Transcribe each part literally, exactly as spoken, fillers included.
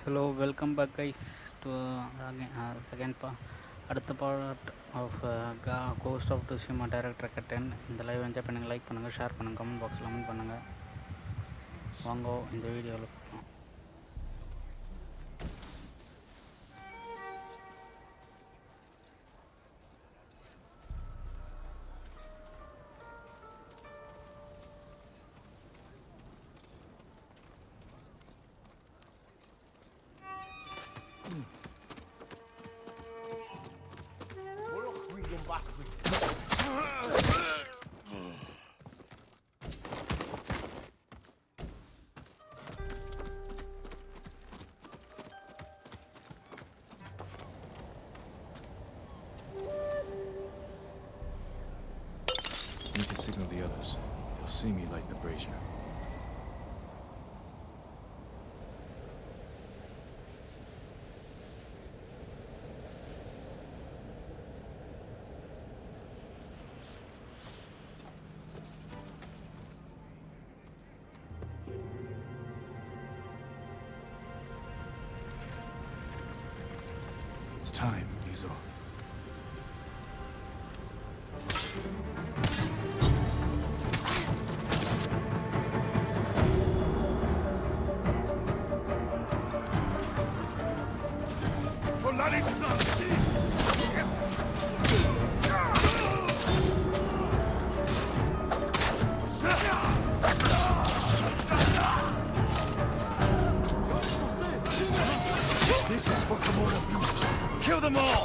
Hello, welcome back guys to uh, again, uh, second part அடுத்த part of ghost of Tsushima director ten. இந்த live enjoy பண்ணுங்கள், like பண்ணுங்கள், share பண்ணுங்கள், comment பாக்ஸில் comment பண்ணுங்கள். வாங்க இந்த வீடியோவில் பார்க்கலாம். Need to signal the others. They'll see me light the brazier. It's time, Yuzo. This is for Komoda Beach. Kill them all!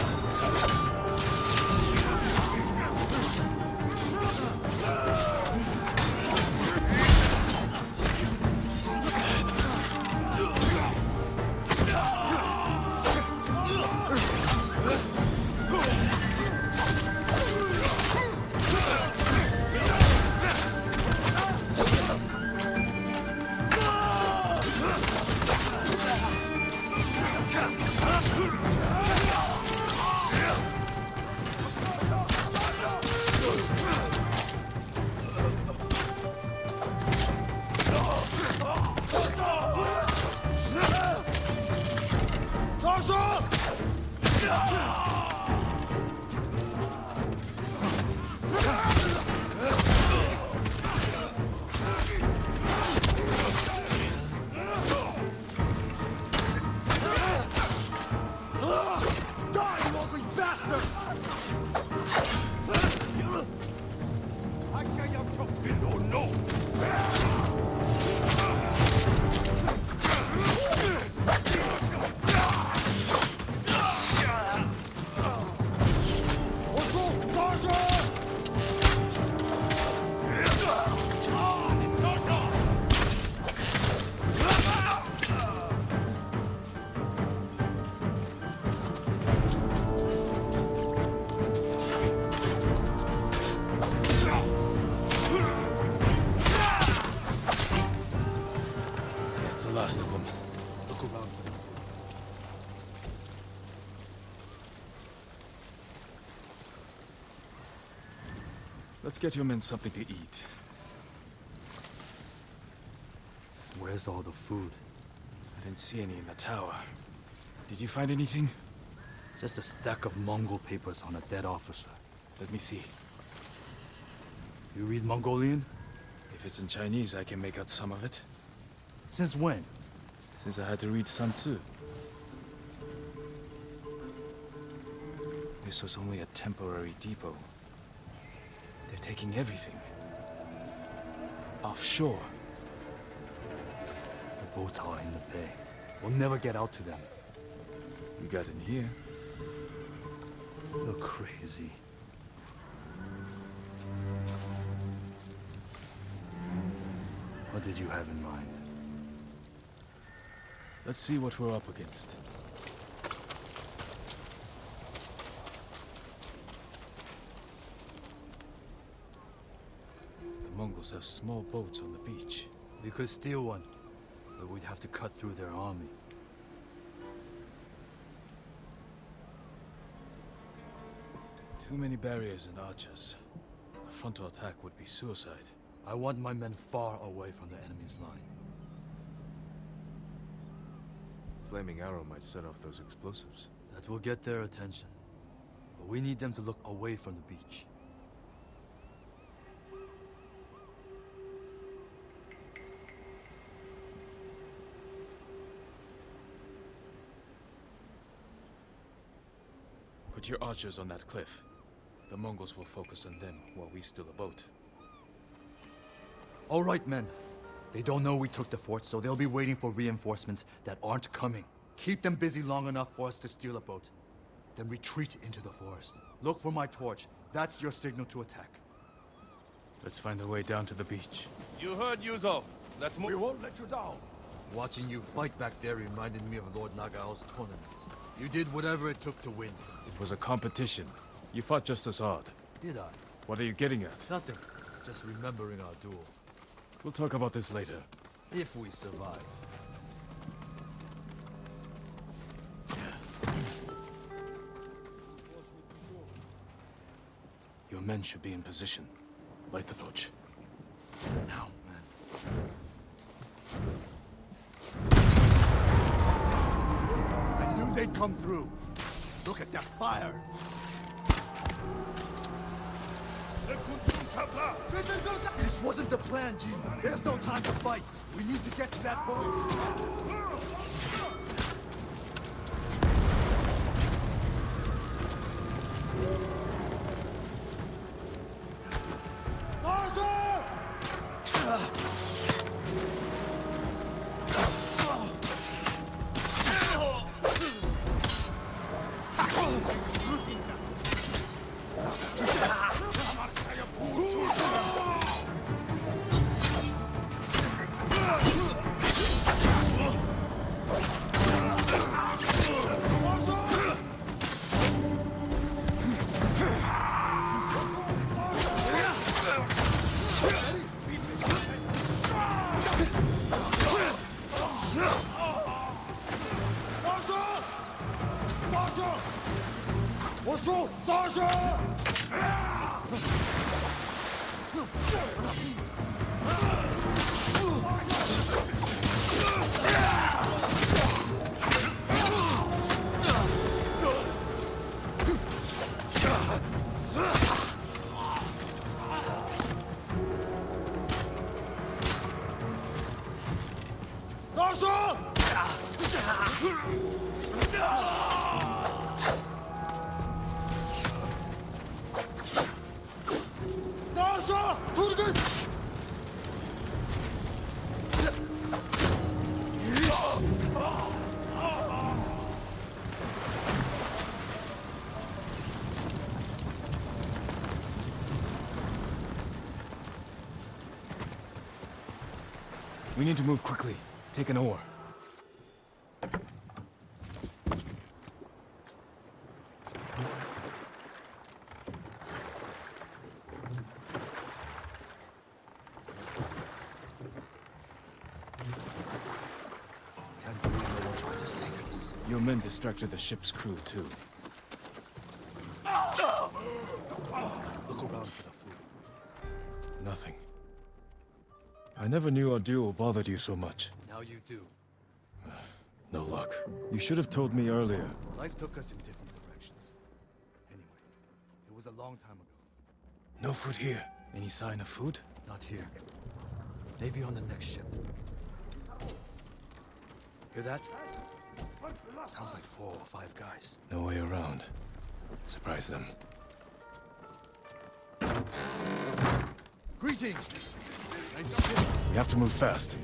The last of them. Look around for them. Let's get your men something to eat. Where's all the food? I didn't see any in the tower. Did you find anything? Just a stack of Mongol papers on a dead officer. Let me see. You read Mongolian? If it's in Chinese, I can make out some of it. Since when? Since I had to read Sun Tzu. This was only a temporary depot. They're taking everything. Offshore. The boats are in the bay. We'll never get out to them. We got in here. You're crazy. What did you have in mind? Let's see what we're up against. The Mongols have small boats on the beach. We could steal one, but we'd have to cut through their army. Too many barriers and archers. A frontal attack would be suicide. I want my men far away from the enemy's line. flaming arrow might set off those explosives. That will get their attention. But we need them to look away from the beach. Put your archers on that cliff. The Mongols will focus on them while we steal a boat. All right, men. They don't know we took the fort, so they'll be waiting for reinforcements that aren't coming. Keep them busy long enough for us to steal a boat. Then retreat into the forest. Look for my torch. That's your signal to attack. Let's find a way down to the beach. You heard Yuzo. Let's move. We won't let you down. Watching you fight back there reminded me of Lord Nagao's tournaments. You did whatever it took to win. It was a competition. You fought just as hard. Did I? What are you getting at? Nothing. Just remembering our duel. We'll talk about this later. If we survive. Your men should be in position. Light the torch. Now, man. I knew they'd come through. Look at that fire. This wasn't the plan, Jin. There's no time to fight. We need to get to that boat. We need to move quickly. Take an oar. Can't believe no one tried to sink us. Your men distracted the ship's crew, too. Look around for the food. Nothing. I never knew our duel bothered you so much. Now you do. No luck. You should have told me earlier. Life took us in different directions. Anyway, it was a long time ago. No food here. Any sign of food? Not here. Maybe on the next ship. Hear that? Sounds like four or five guys. No way around. Surprise them. Greetings! We have to move fast.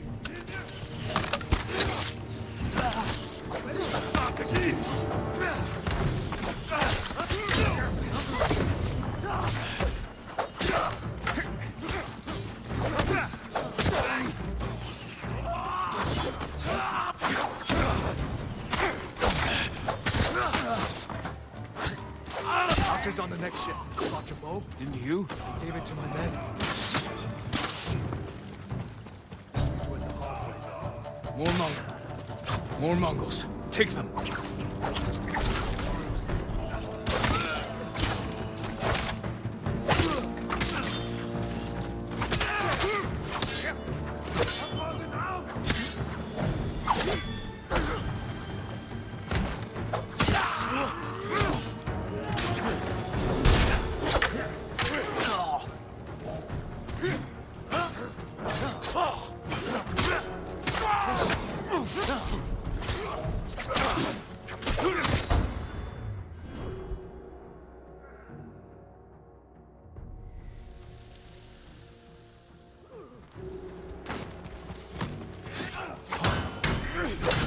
Archer's on the next ship. Got your bow? Didn't you? I gave it to my men. Guess we do it the hard way. More Mongols. More Mongols. Take them.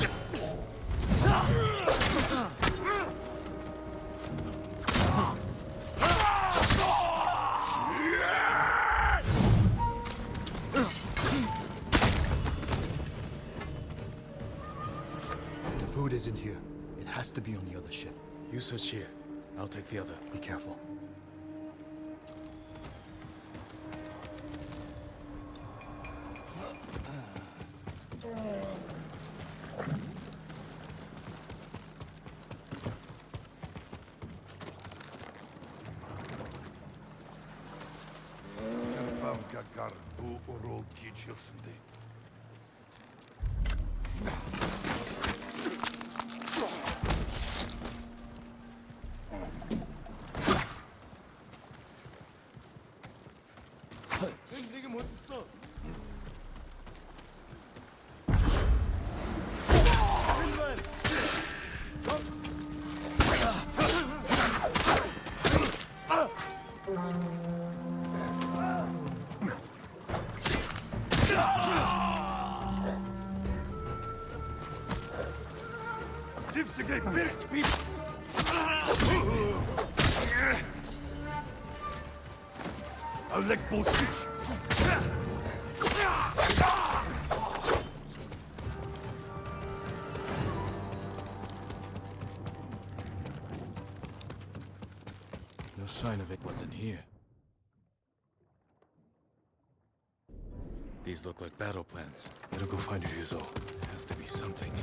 The food isn't here. It has to be on the other ship. You search here. I'll take the other. Be careful. Gakar bu orol geçilsindi. 내게 못 있어. Zipsige Birkspiel! Alek Botic! No sign of it. What's in here? These look like battle plans. Better go find Ryuzo. There has to be something.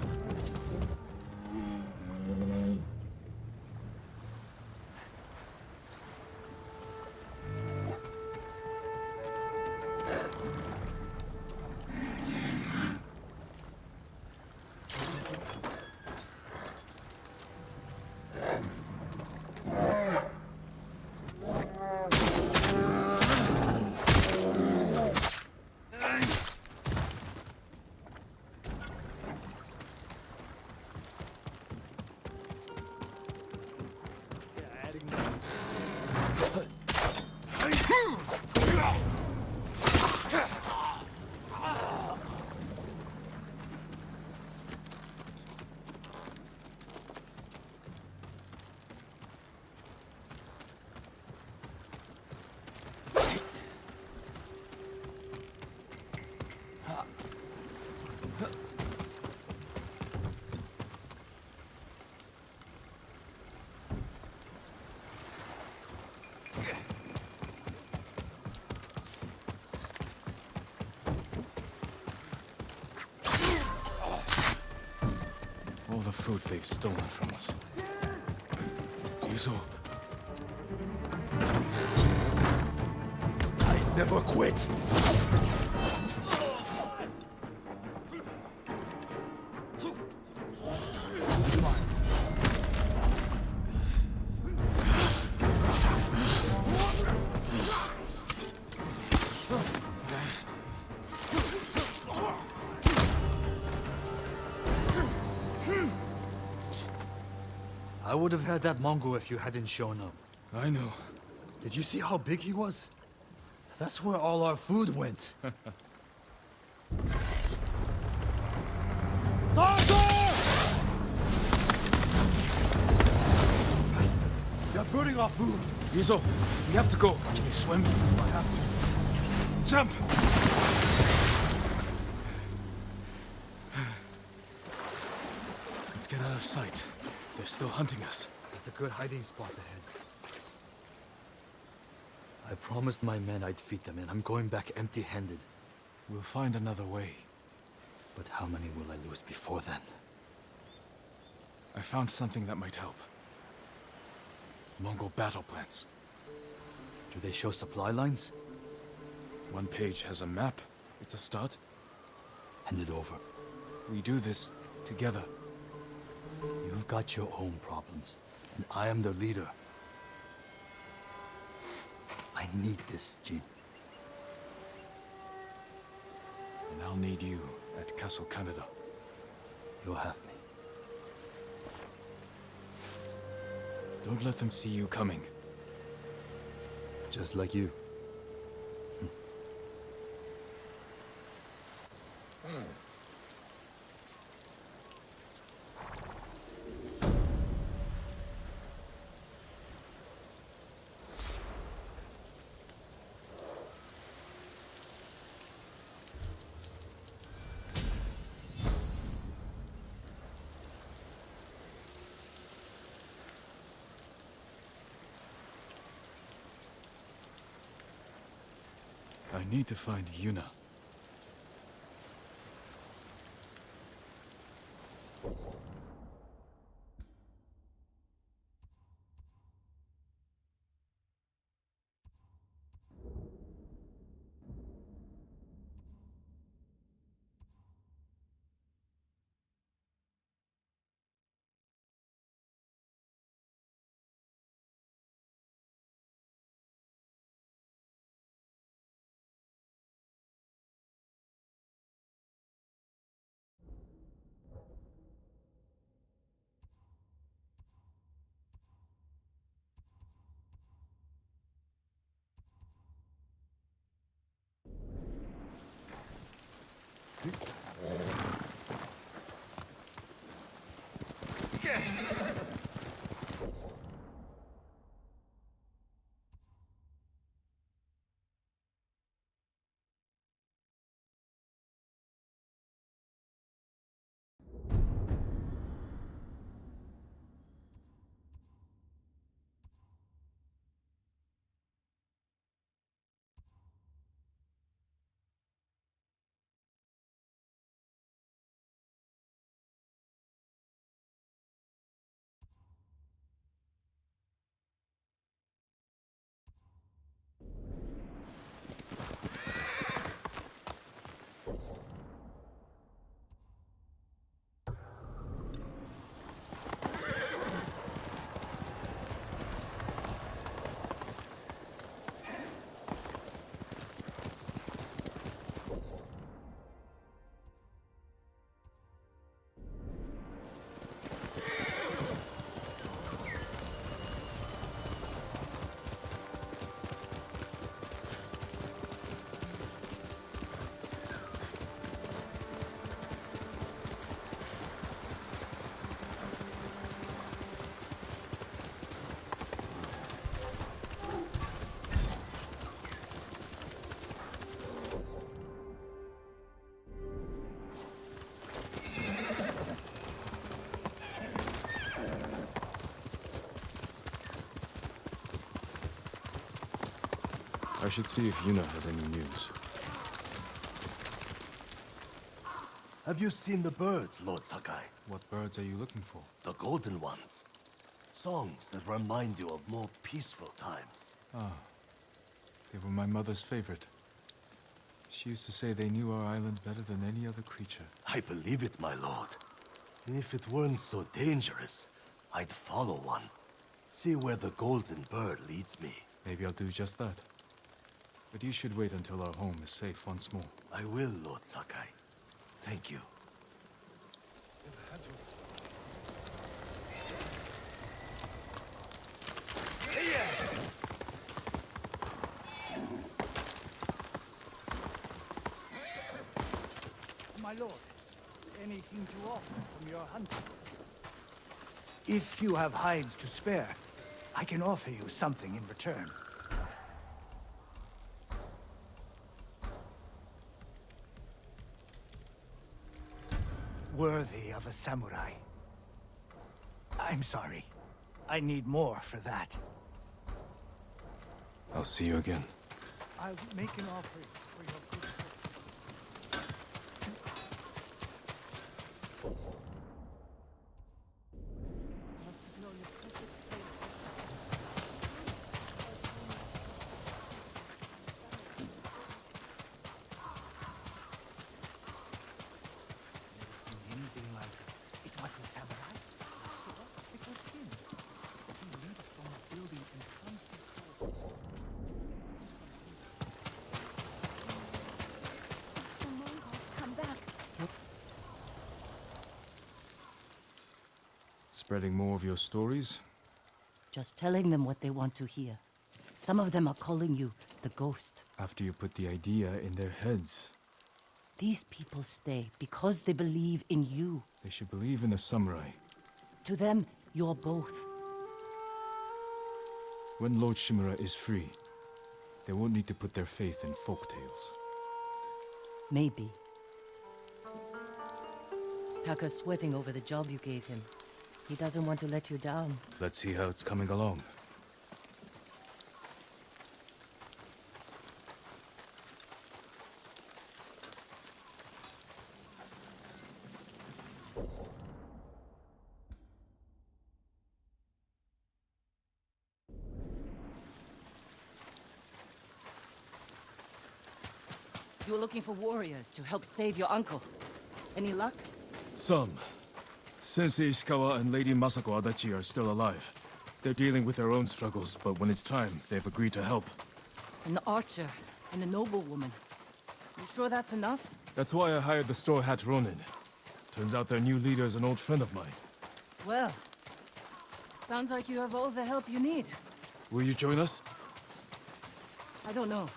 All the food they've stolen from us. Ryuzo. I never quit! I would have had that Mongol if you hadn't shown up. I know. Did you see how big he was? That's where all our food went. Bastards! They're burning our food! Ryuzo, we have to go. Can you swim? I have to. Jump! Let's get out of sight. They're still hunting us. There's a good hiding spot ahead. I promised my men I'd feed them, and I'm going back empty-handed. We'll find another way. But how many will I lose before then? I found something that might help. Mongol battle plans. Do they show supply lines? One page has a map. It's a start. Hand it over. We do this together. You've got your own problems, and I am the leader. I need this, Jin. And I'll need you at Castle Kaneda. You'll have me. Don't let them see you coming. Just like you. I need to find Yuna. I should see if Yuna has any news. Have you seen the birds, Lord Sakai? What birds are you looking for? The golden ones. Songs that remind you of more peaceful times. Ah, they were my mother's favorite. She used to say they knew our island better than any other creature. I believe it, my lord. If it weren't so dangerous, I'd follow one. See where the golden bird leads me. Maybe I'll do just that. But you should wait until our home is safe once more. I will, Lord Sakai. Thank you. My lord, anything to offer from your hunting? If you have hides to spare, I can offer you something in return. Worthy of a samurai. I'm sorry. I need more for that. I'll see you again. I'll make an offer for your good fortune. Must know your perfect place. Never seen anything like it. It was a samurai. Sure, it was him. He leaped from a building and plunged his sword. The Mongols come back. Spreading more of your stories? Just telling them what they want to hear. Some of them are calling you the ghost. After you put the idea in their heads. These people stay because they believe in you. They should believe in the samurai. To them, you're both. When Lord Shimura is free, they won't need to put their faith in folktales. Maybe. Taka's sweating over the job you gave him. He doesn't want to let you down. Let's see how it's coming along. You were looking for warriors to help save your uncle. Any luck? Some. Sensei Ishikawa and Lady Masako Adachi are still alive. They're dealing with their own struggles, but when it's time, they've agreed to help. An archer and a noblewoman. You sure that's enough? That's why I hired the Straw Hat Ronin. Turns out their new leader is an old friend of mine. Well, sounds like you have all the help you need. Will you join us? I don't know.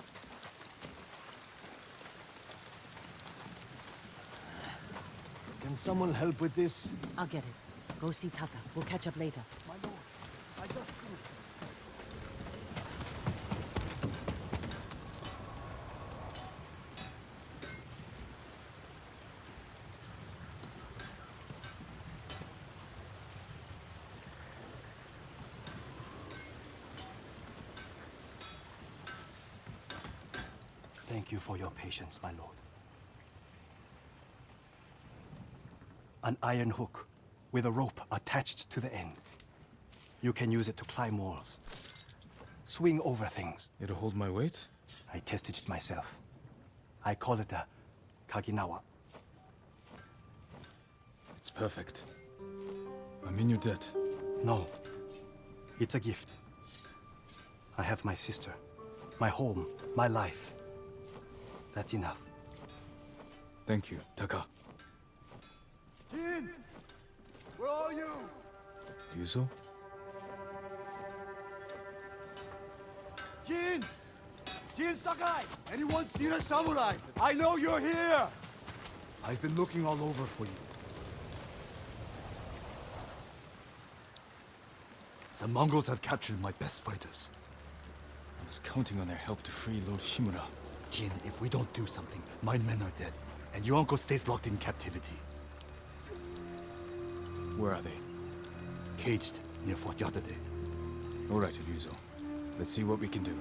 Can someone help with this? I'll get it. Go see Taka. We'll catch up later. My lord, I just finished. Thank you for your patience, my lord. An iron hook with a rope attached to the end. You can use it to climb walls, swing over things. It'll hold my weight? I tested it myself. I call it a Kaginawa. It's perfect. I'm in your debt. No, it's a gift. I have my sister, my home, my life. That's enough. Thank you, Taka. Jin! Where are you? Ryuzo? Jin! Jin Sakai! Anyone seen a samurai? I know you're here! I've been looking all over for you. The Mongols have captured my best fighters. I was counting on their help to free Lord Shimura. Jin, if we don't do something, my men are dead, and your uncle stays locked in captivity. Where are they? Caged near Fort Yatate. All right, Ryuzo. Let's see what we can do.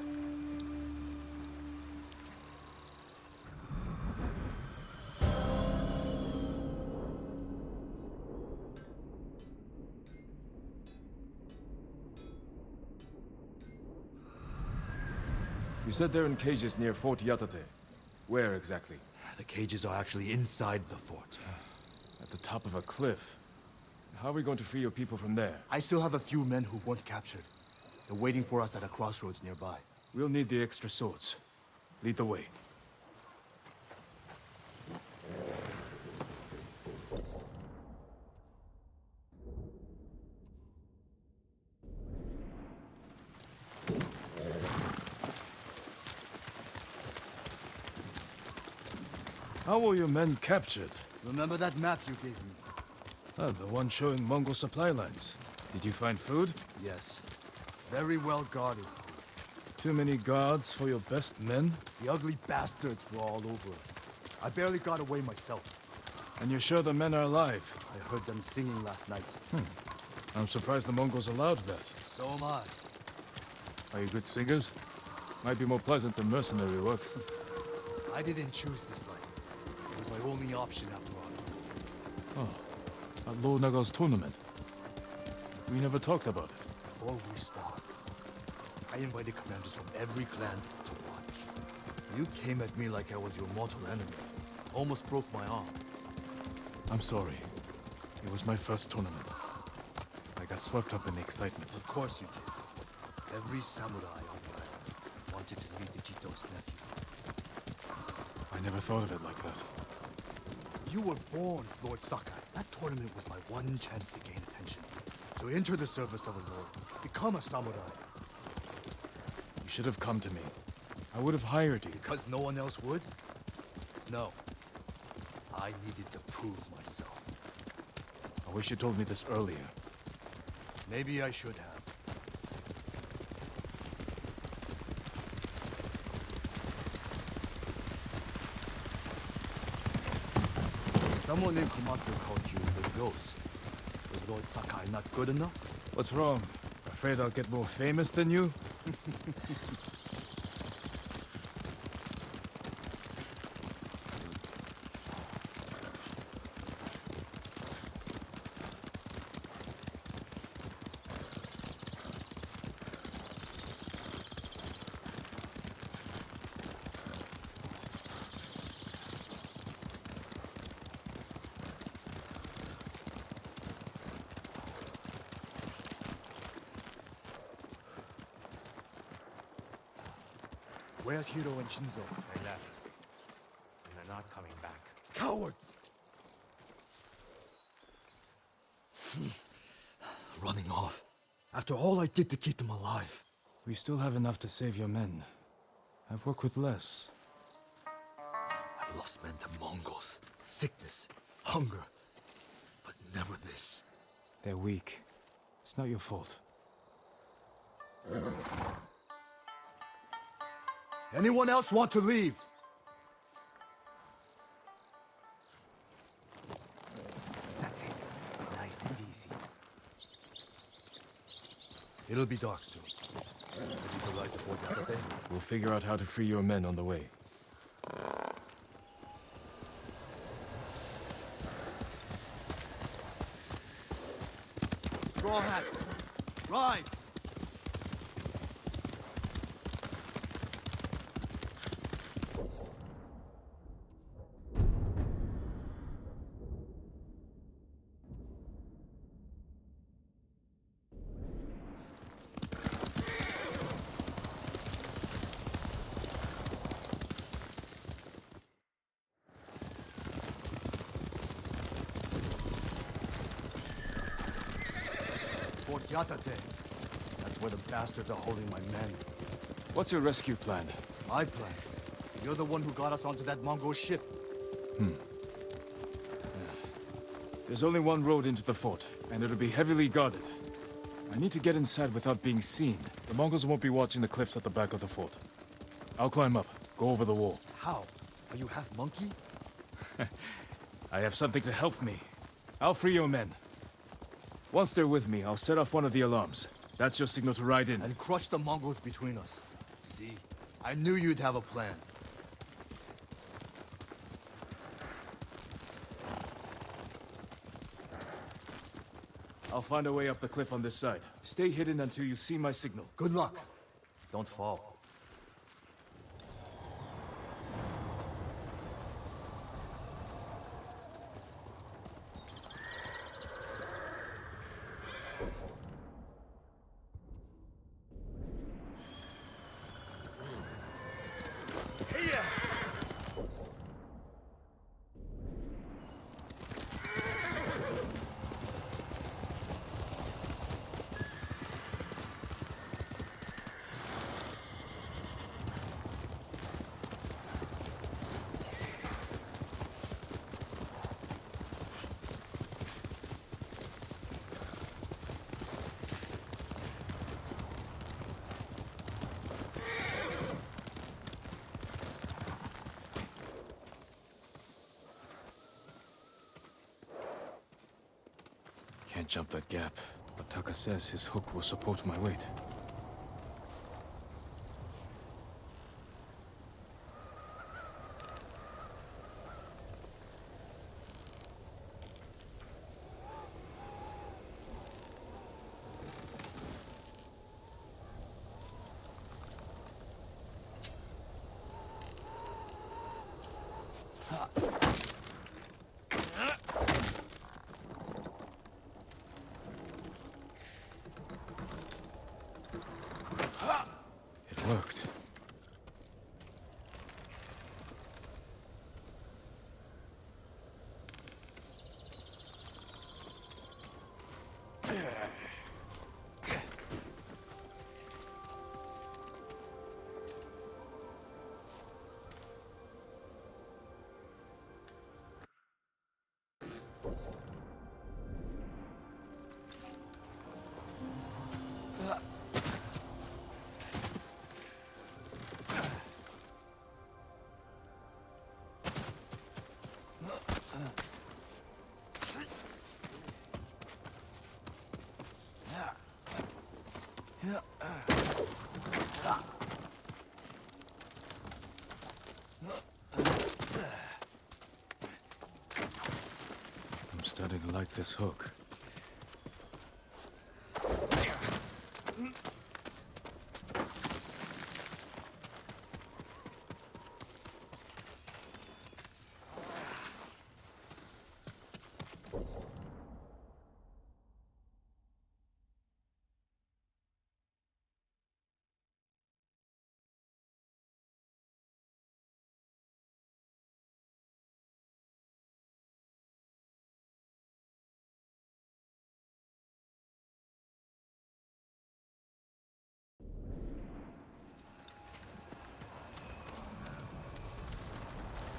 You said they're in cages near Fort Yatate. Where exactly? The cages are actually inside the fort. At the top of a cliff. How are we going to free your people from there? I still have a few men who weren't captured. They're waiting for us at a crossroads nearby. We'll need the extra swords. Lead the way. How were your men captured? Remember that map you gave me? Ah, the one showing Mongol supply lines. Did you find food? Yes. Very well guarded. Too many guards for your best men? The ugly bastards were all over us. I barely got away myself. And you're sure the men are alive? I heard them singing last night. I'm surprised the Mongols allowed that. So am I. Are you good singers? Might be more pleasant than mercenary work. I didn't choose this life. It was my only option after all. Oh, at Lord Naga's tournament. We never talked about it. Before we start, I invited commanders from every clan to watch. You came at me like I was your mortal enemy. Almost broke my arm. I'm sorry. It was my first tournament. I got swept up in the excitement. Of course you did. Every samurai on the island wanted to meet Ichito's nephew. I never thought of it like that. You were born, Lord Sakai. That tournament was my one chance to gain attention. To enter the service of a lord, become a samurai. You should have come to me. I would have hired you. Because no one else would? No. I needed to prove myself. I wish you told me this earlier. Maybe I should have. Someone in Komatsu called you the Ghost. Was Lord Sakai not good enough? What's wrong? Afraid I'll get more famous than you? Where's Hiro and Shinzo? They left. And they're not coming back. Cowards! Running off. After all I did to keep them alive. We still have enough to save your men. I've worked with less. I've lost men to Mongols, sickness, hunger. But never this. They're weak. It's not your fault. Anyone else want to leave? That's it. Nice and easy. It'll be dark soon. Ready to ride to Fort Yatate? We'll figure out how to free your men on the way. Straw hats! Ride! Fort Yatate. That's where the bastards are holding my men. What's your rescue plan? My plan. You're the one who got us onto that Mongol ship. There's only one road into the fort, and it'll be heavily guarded. I need to get inside without being seen. The Mongols won't be watching the cliffs at the back of the fort. I'll climb up, go over the wall. How? Are you half monkey? I have something to help me. I'll free your men. Once they're with me, I'll set off one of the alarms. That's your signal to ride in. And crush the Mongols between us. See? I knew you'd have a plan. I'll find a way up the cliff on this side. Stay hidden until you see my signal. Good luck. Don't fall. Can't jump that gap, but Taka says his hook will support my weight. It worked. I'm starting to like this hook.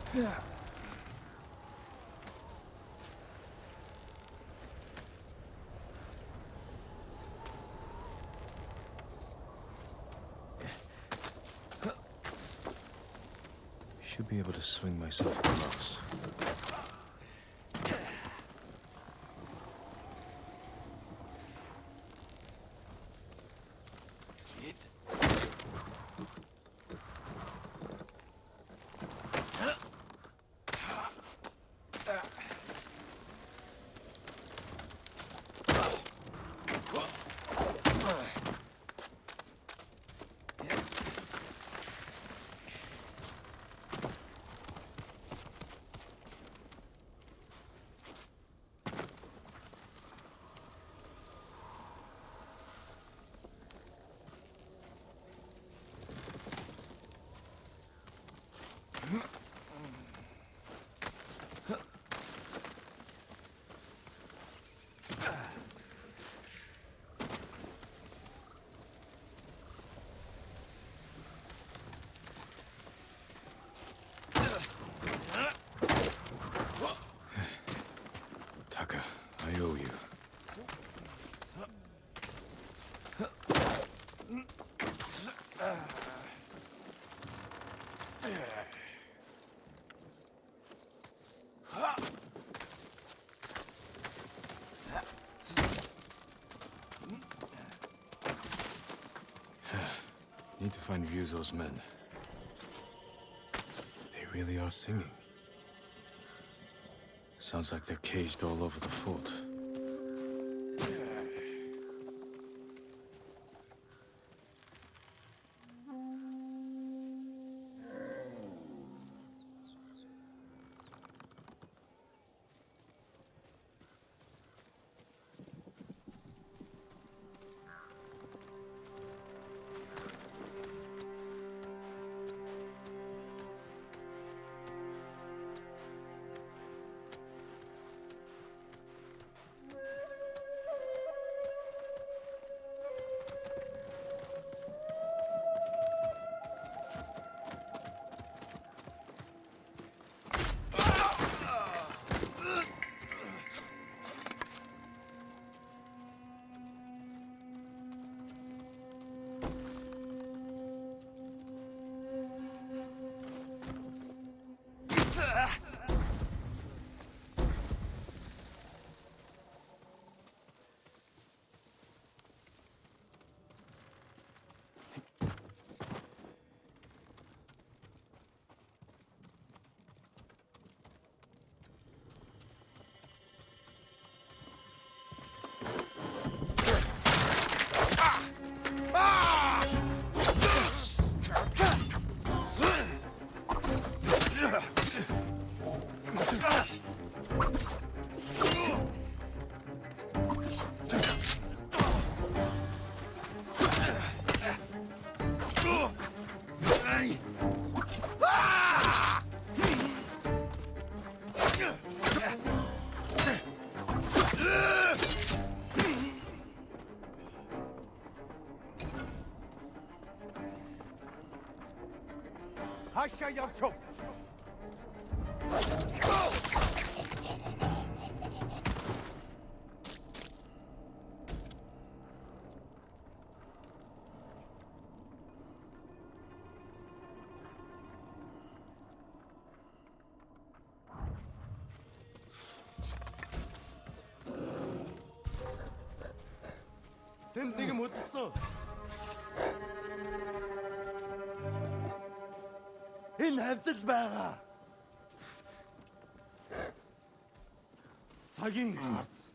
Should be able to swing myself across. Taka, I owe you. Need to find Ryuzo's men. They really are singing. Sounds like they're caged all over the fort. 걘 네가 못했어. 인합들 봐라. 사긴 가츠.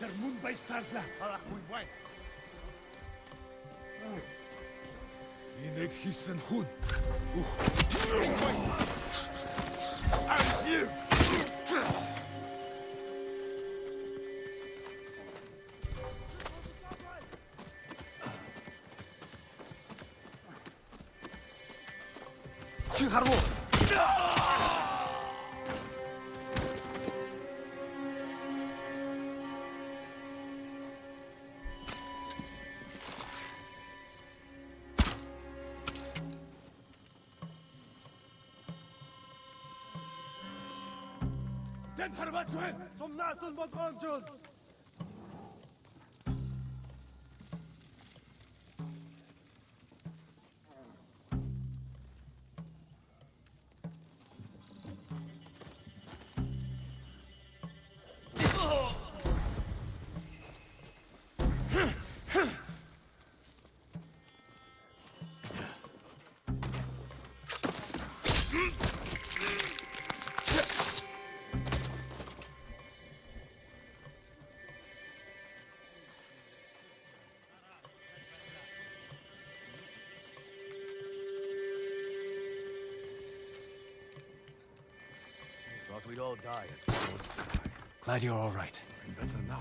Thought we'd all die at the sword's side. Glad you're all right. Better now.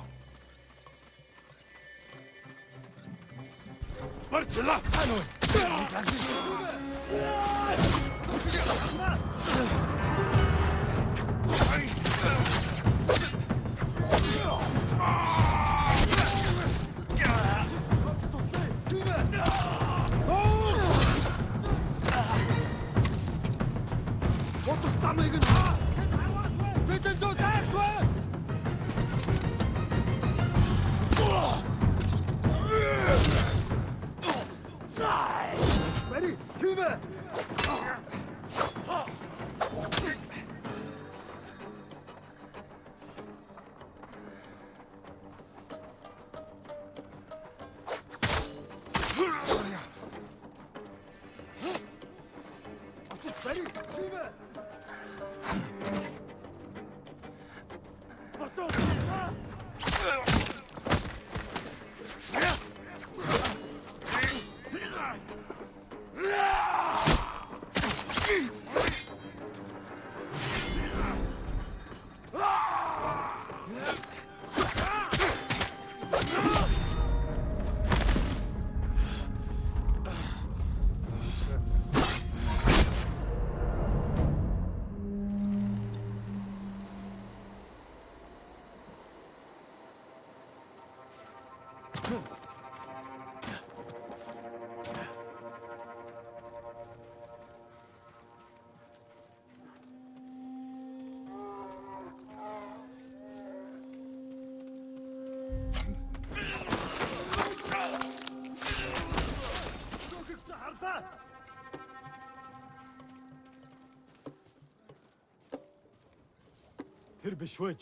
بشوج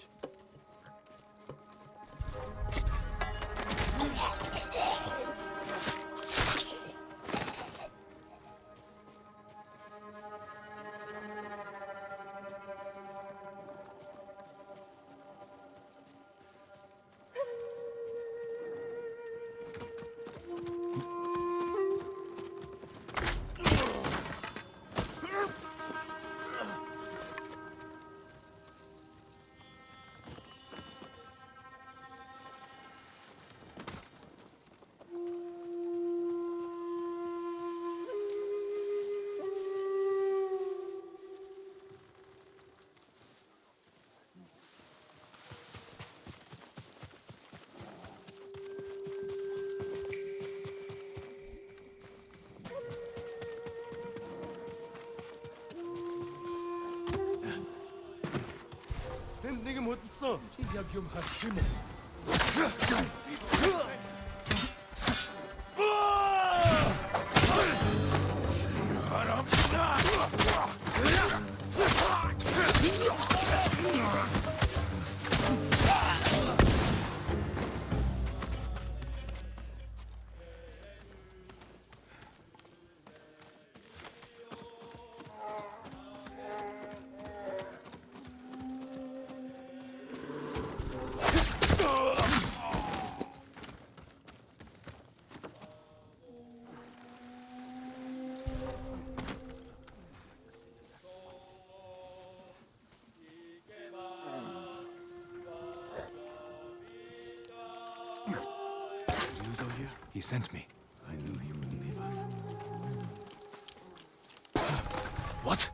내게 못 써. 약용 하시네. He sent me. I knew he wouldn't leave us. What?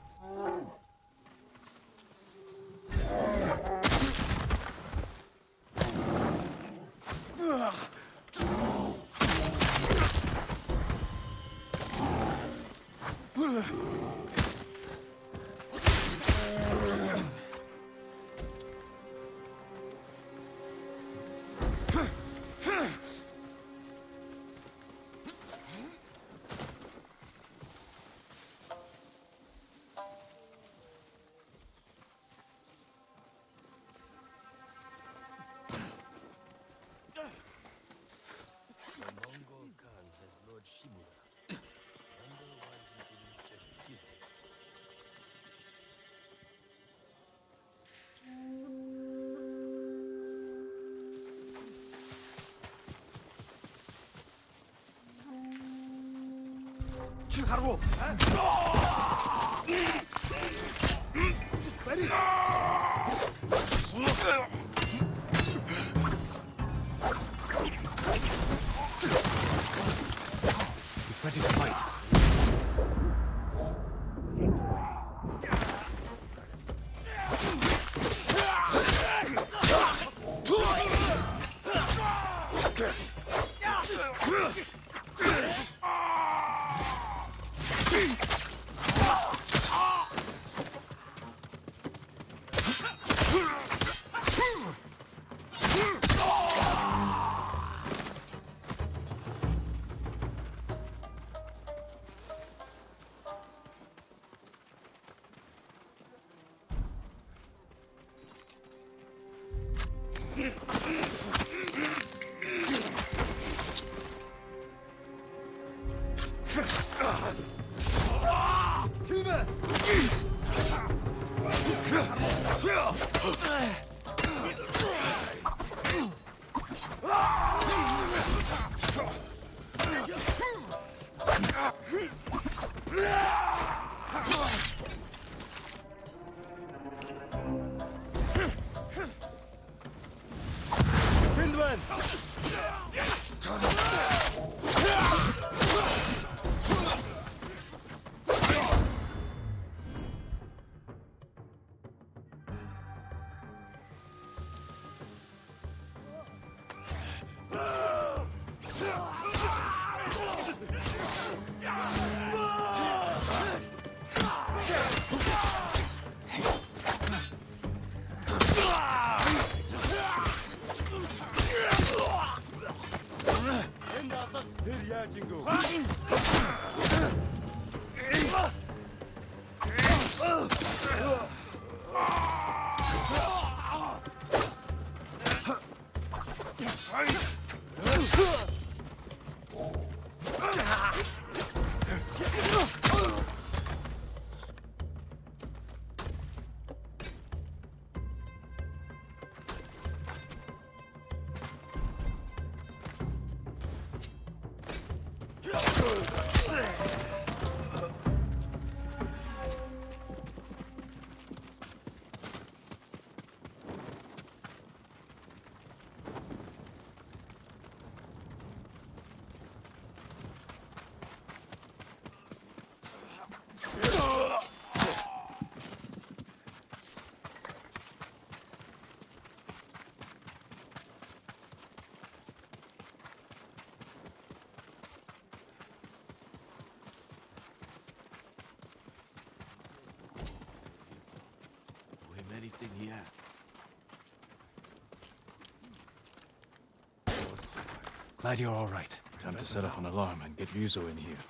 가라고! Ready? Ready to fight. Anything he asks. Glad you're all right. Time to set off an alarm and get Ryuzo in here.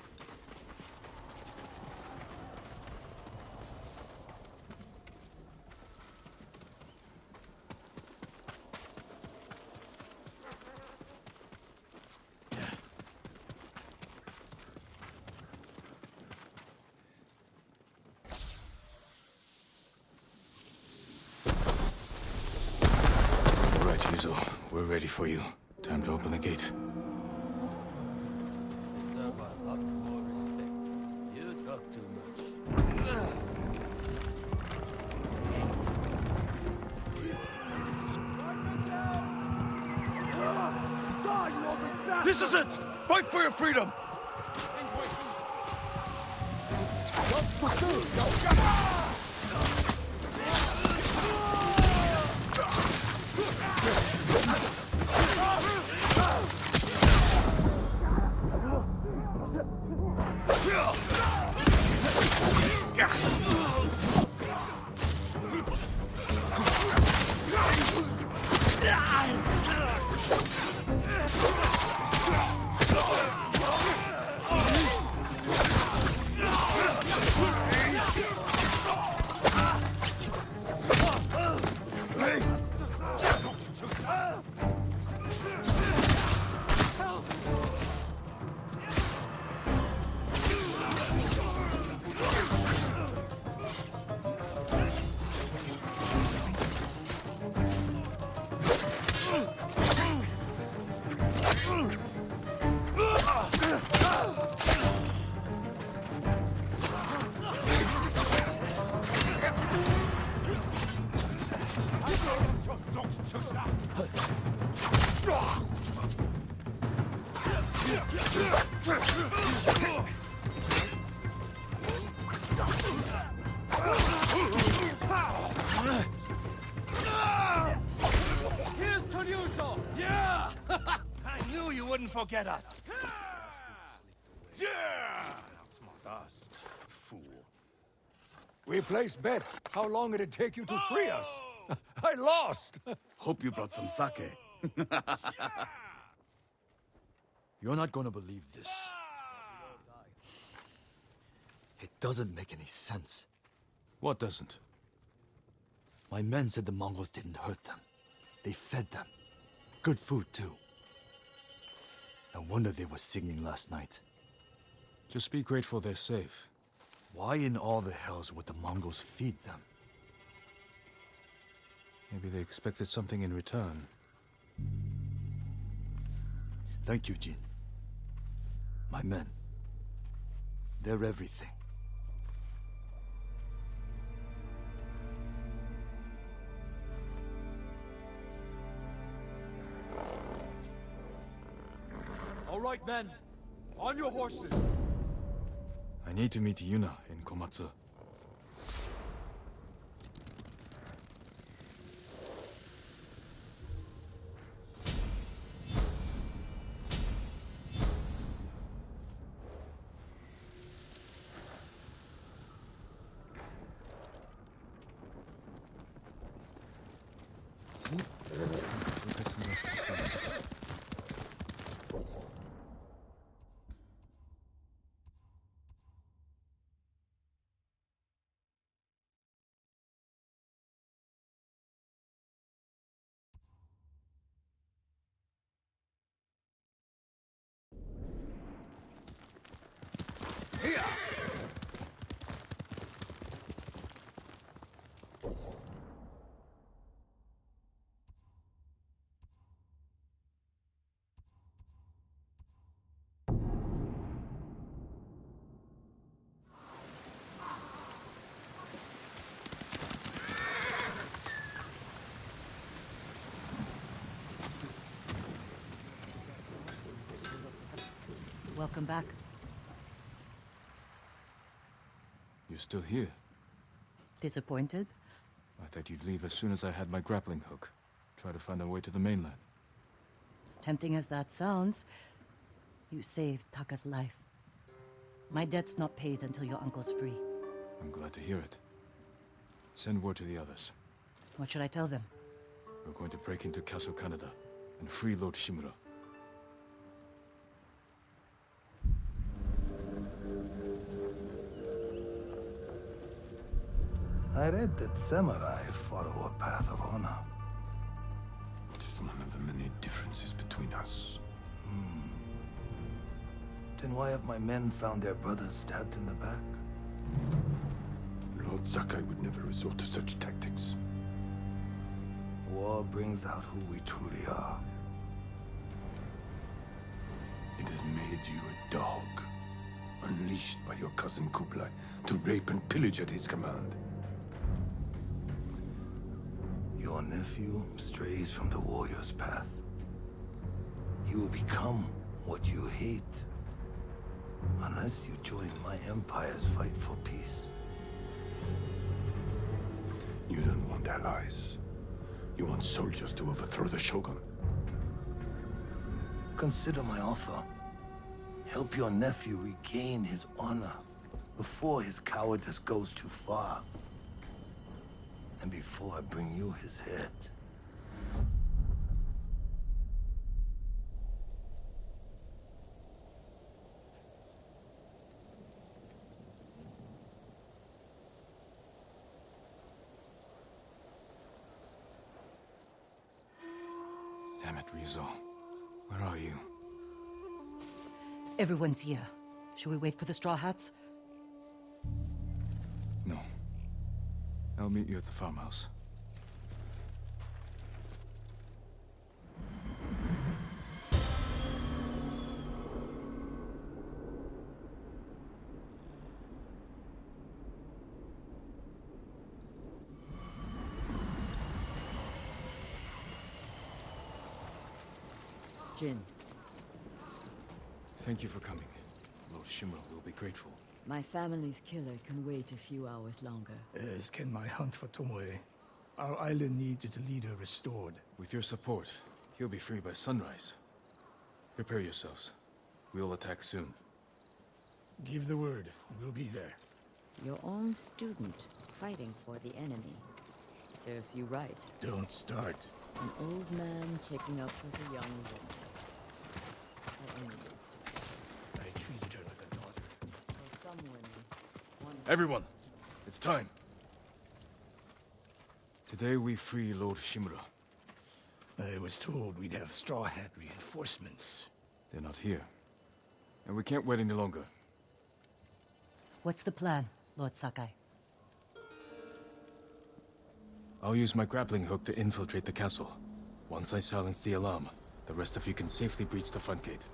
We're ready for you. Time to open the gate. Deserve a lot more respect. You talk too much. Die, you ugly bastard! This is it! Fight for your freedom! Here's Tonyuso! Yeah! I knew you wouldn't forget us! Yeah! Outsmart us, fool. We placed bets. How long did it take you to free us? I lost! Hope you brought some sake. You're not gonna believe this. It doesn't make any sense. What doesn't? My men said the Mongols didn't hurt them. They fed them. Good food, too. No wonder they were singing last night. Just be grateful they're safe. Why in all the hells would the Mongols feed them? Maybe they expected something in return. Thank you, Jin. My men. They're everything. All right, men. On your horses. I need to meet Yuna in Komatsu. Welcome back. You're still here? Disappointed? I thought you'd leave as soon as I had my grappling hook. Try to find a way to the mainland. As tempting as that sounds, you saved Taka's life. My debt's not paid until your uncle's free. I'm glad to hear it. Send word to the others. What should I tell them? We're going to break into Castle Kaneda and free Lord Shimura. I read that samurai follow a path of honor. It is one of the many differences between us. Hmm. Then why have my men found their brothers stabbed in the back? Lord Sakai would never resort to such tactics. War brings out who we truly are. It has made you a dog, unleashed by your cousin Kublai to rape and pillage at his command. Your nephew strays from the warrior's path. He will become what you hate. Unless you join my empire's fight for peace. You don't want allies. You want soldiers to overthrow the Shogun. Consider my offer. Help your nephew regain his honor before his cowardice goes too far. And before I bring you his head. Damn it, Ryuzo. Where are you? Everyone's here. Should we wait for the Straw Hats? No. I'll meet you at the farmhouse. Jin, Thank you for coming. Lord Shimura will be grateful. my family's killer can wait a few hours longer. As can my hunt for Tomoe. Our island needs its leader restored. With your support, he'll be free by sunrise. Prepare yourselves. We'll attack soon. Give the word. We'll be there. Your own student fighting for the enemy. Serves you right. Don't start. An old man taking up with a young woman. That only leads to I treated her like a daughter. For some women, one Everyone, it's time. Today we free Lord Shimura. I was told we'd have Straw Hat reinforcements. They're not here. And we can't wait any longer. What's the plan, Lord Sakai? I'll use my grappling hook to infiltrate the castle. Once I silence the alarm, the rest of you can safely breach the front gate.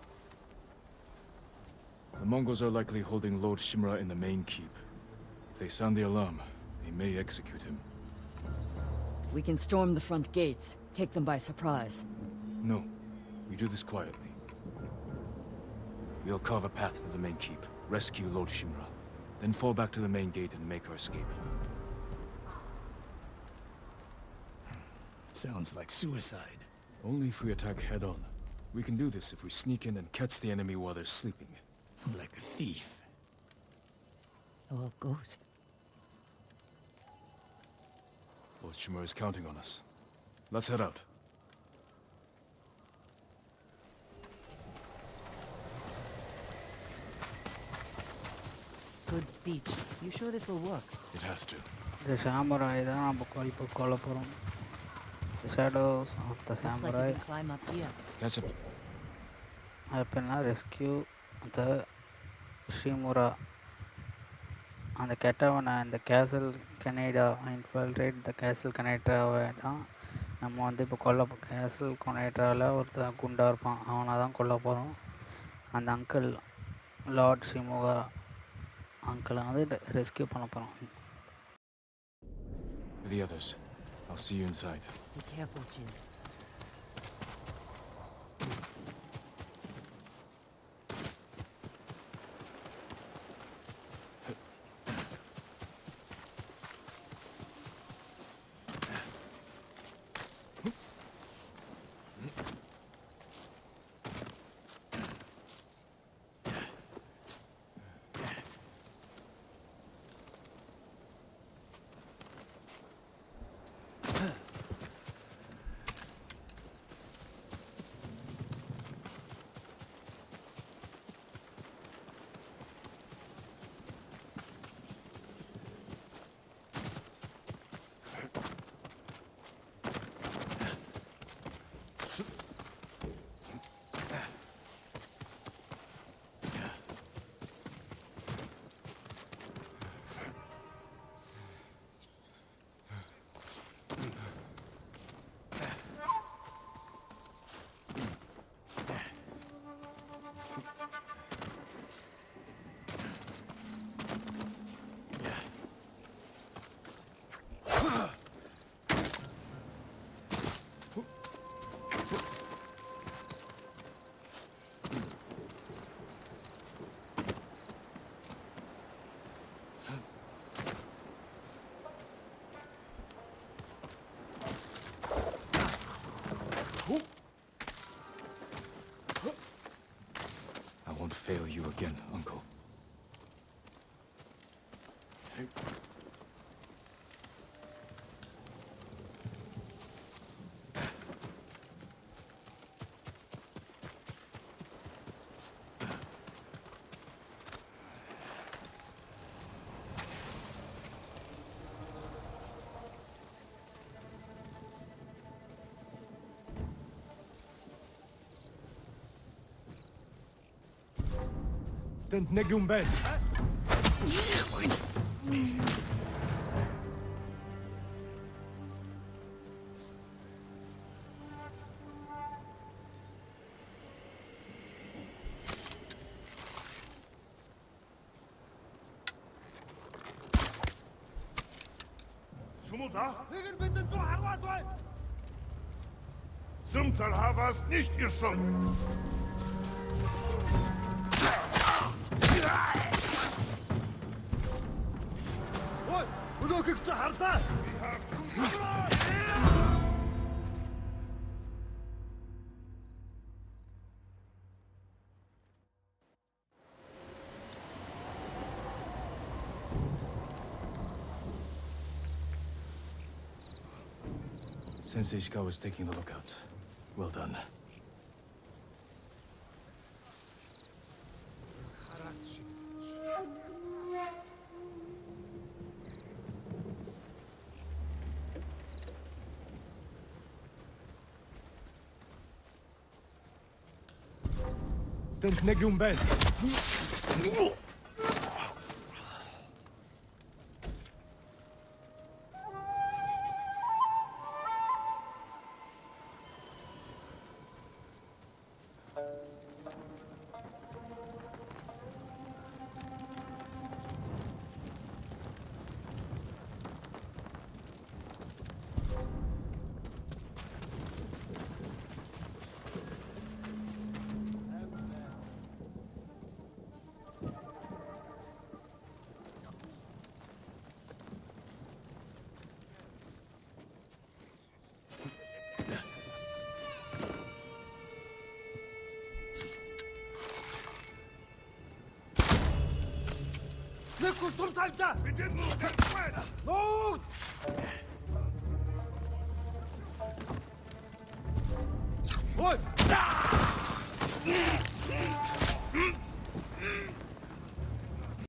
The Mongols are likely holding Lord Shimura in the main keep. If they sound the alarm, they may execute him. We can storm the front gates, take them by surprise. No, we do this quietly. We'll carve a path to the main keep, rescue Lord Shimura, then fall back to the main gate and make our escape. Sounds like suicide. Only if we attack head-on. We can do this if we sneak in and catch the enemy while they're sleeping. Like a thief. Or a ghost. Lord Shimura is counting on us. Let's head out. Good speech. You sure this will work? It has to. The samurai தான் நம்ம கொல் கொல்ல போறோம். The shadows of the Looks like samurai. you can climb up here. Catch up. எப்படின்னா rescue the Shimura. அந்த கெட்டவனை அந்த கேசல் கனேடா infiltrate த கேசல் கனேட்ராவை தான் நம்ம வந்து இப்போ கொல்ல போ கேசல் கனேட்ராவில் ஒருத்தன் குண்டா இருப்பான், அவனை தான் கொல்ல போகிறோம். அந்த அங்கிள் லார்ட் ஷிமுகா அங்கிளை வந்து ரெஸ்கியூ பண்ண போகிறோம். The others. I'll see you inside. Be careful, Jin. again, Uncle. Then Negum Ben. Sumuda? Sumtal Havas nicht ihr Sohn. Sensei Ishikawa is taking the lookouts. Well done. Then Negum Ben. Nico, sometimes that! We didn't move that way! No! What?